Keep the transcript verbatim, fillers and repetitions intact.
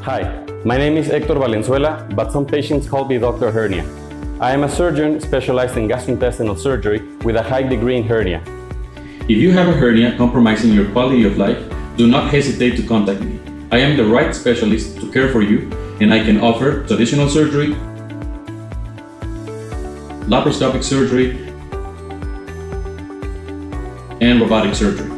Hi, my name is Héctor Valenzuela, but some patients call me Doctor Hernia. I am a surgeon specialized in gastrointestinal surgery with a high degree in hernia. If you have a hernia compromising your quality of life, do not hesitate to contact me. I am the right specialist to care for you, and I can offer traditional surgery, laparoscopic surgery, and robotic surgery.